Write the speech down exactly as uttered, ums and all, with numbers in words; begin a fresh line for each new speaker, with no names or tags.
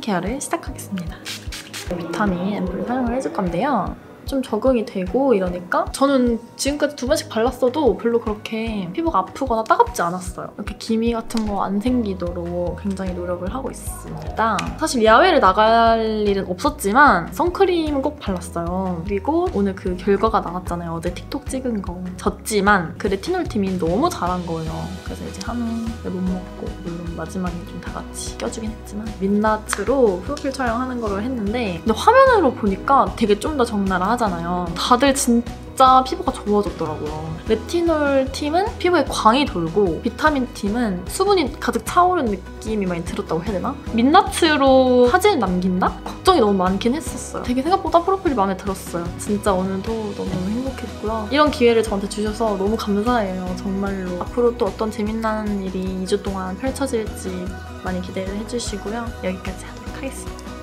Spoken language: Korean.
스킨케어를 시작하겠습니다. 비타민 앰플 사용을 해줄 건데요. 좀 적응이 되고 이러니까 저는 지금까지 두 번씩 발랐어도 별로 그렇게 피부가 아프거나 따갑지 않았어요. 이렇게 기미 같은 거 안 생기도록 굉장히 노력을 하고 있습니다. 사실 야외를 나갈 일은 없었지만 선크림은 꼭 발랐어요. 그리고 오늘 그 결과가 나왔잖아요. 어제 틱톡 찍은 거. 졌지만 그 레티놀 팀이 너무 잘한 거예요. 그래서 이제 한우 못 먹고 물론 마지막에 좀 다 같이 껴주긴 했지만 민낯으로 프로필 촬영하는 거를 했는데 근데 화면으로 보니까 되게 좀 더 적나라하잖아요. 다들 진짜 피부가 좋아졌더라고요. 레티놀 팀은 피부에 광이 돌고 비타민 팀은 수분이 가득 차오른 느낌이 많이 들었다고 해야 되나? 민낯으로 사진을 남긴다? 걱정이 너무 많긴 했었어요. 되게 생각보다 프로필이 마음에 들었어요. 진짜 오늘도 너무너무 행복했고요. 이런 기회를 저한테 주셔서 너무 감사해요. 정말로. 앞으로 또 어떤 재미난 일이 이 주 동안 펼쳐질지 많이 기대를 해주시고요. 여기까지 하도록 하겠습니다.